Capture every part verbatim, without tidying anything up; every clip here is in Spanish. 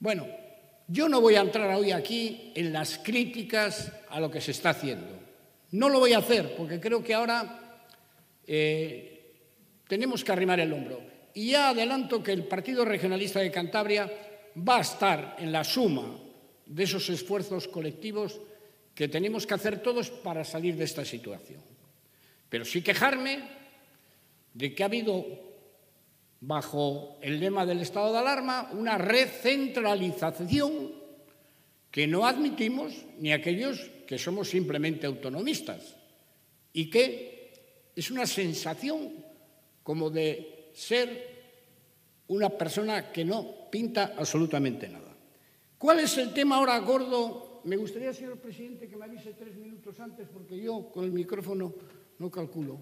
Bueno, yo no voy a entrar hoy aquí en las críticas a lo que se está haciendo. No lo voy a hacer porque creo que ahora eh, tenemos que arrimar el hombro. Y ya adelanto que el Partido Regionalista de Cantabria va a estar en la suma de esos esfuerzos colectivos que tenemos que hacer todos para salir de esta situación. Pero sí quejarme de que ha habido, bajo el lema del estado de alarma, una recentralización que no admitimos ni aquellos que somos simplemente autonomistas y que es una sensación como de ser una persona que no pinta absolutamente nada. ¿Cuál es el tema ahora gordo? Me gustaría, señor presidente, que me avise tres minutos antes porque yo con el micrófono no calculo.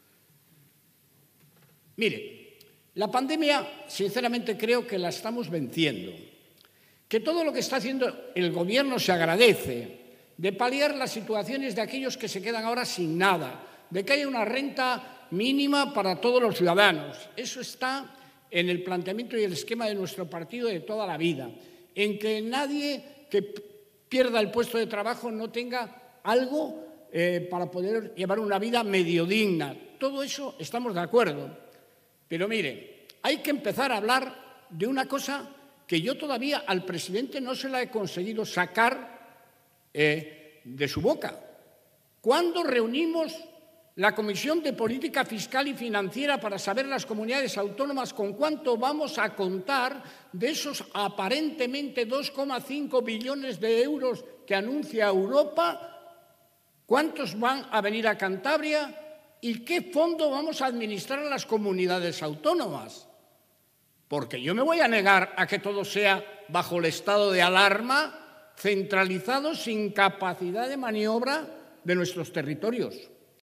Mire, la pandemia, sinceramente, creo que la estamos venciendo. Que todo lo que está haciendo el Gobierno se agradece, de paliar las situaciones de aquellos que se quedan ahora sin nada, de que haya una renta mínima para todos los ciudadanos. Eso está en el planteamiento y el esquema de nuestro partido de toda la vida, en que nadie que pierda el puesto de trabajo no tenga algo eh, para poder llevar una vida medio digna. Todo eso estamos de acuerdo. Pero mire, hay que empezar a hablar de una cosa que yo todavía al presidente no se la he conseguido sacar eh, de su boca. ¿Cuándo reunimos la Comisión de Política Fiscal y Financiera para saber las comunidades autónomas con cuánto vamos a contar de esos aparentemente dos coma cinco billones de euros que anuncia Europa? ¿Cuántos van a venir a Cantabria? ¿Y qué fondo vamos a administrar a las comunidades autónomas? Porque yo me voy a negar a que todo sea bajo el estado de alarma, centralizado, sin capacidad de maniobra de nuestros territorios.